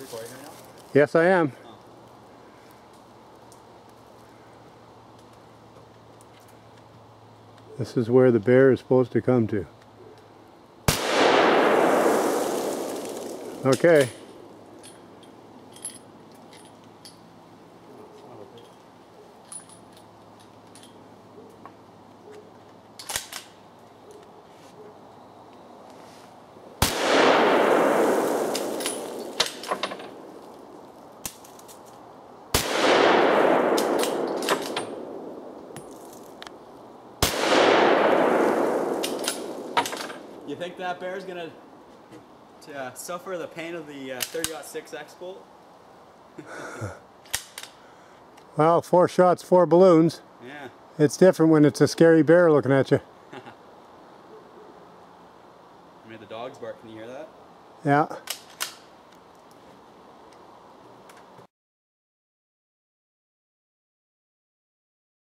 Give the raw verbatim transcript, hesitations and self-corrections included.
recording right now? Yes, I am. Oh. This is where the bear is supposed to come to. Okay. You think that bear's gonna to, uh, suffer the pain of the uh, thirty aught six X bolt? Well, four shots, four balloons. Yeah. It's different when it's a scary bear looking at you. I made the dogs bark. Can you hear that? Yeah.